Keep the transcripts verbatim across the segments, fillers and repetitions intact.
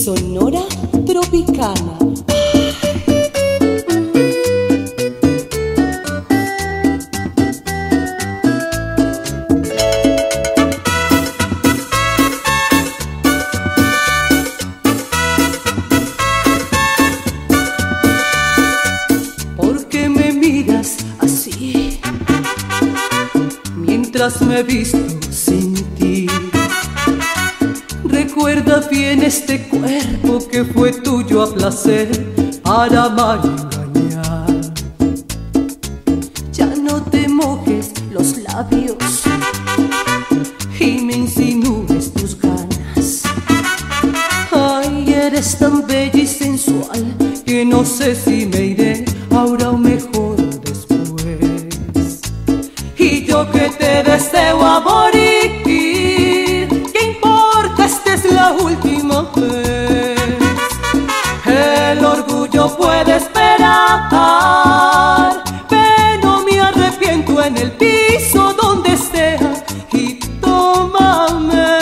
Sonora Tropicana. ¿Por qué me miras así mientras me visto sin ti? Recuerda bien este cuerpo que fue tuyo a placer para amar y engañar. Ya no te mojes los labios y me insinúes tus ganas. Ay, eres tan bella y sensual que no sé si me iré ahora o mejor después. Y yo que te deseo a morir, ¿qué importa? Esta es la última vez. El orgullo puede esperar, pero me arrepiento en el piso donde esté. Y tómame.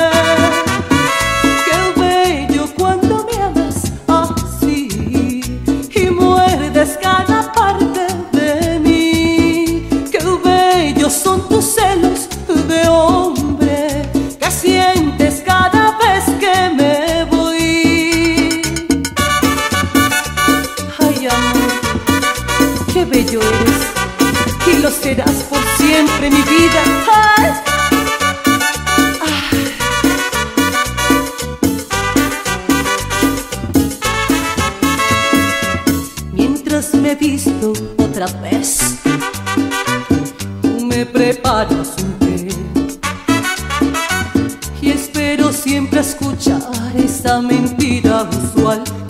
Qué bello cuando me amas así y muerdes cada parte de mí. Qué bellos son tus celos de hombre que sientes cada vez que me voy. Ay, amor, qué bello eres y lo serás por siempre, mi vida. Ay. Mientras me visto otra vez, tú me preparas un té y espero siempre escuchar esa mentira usual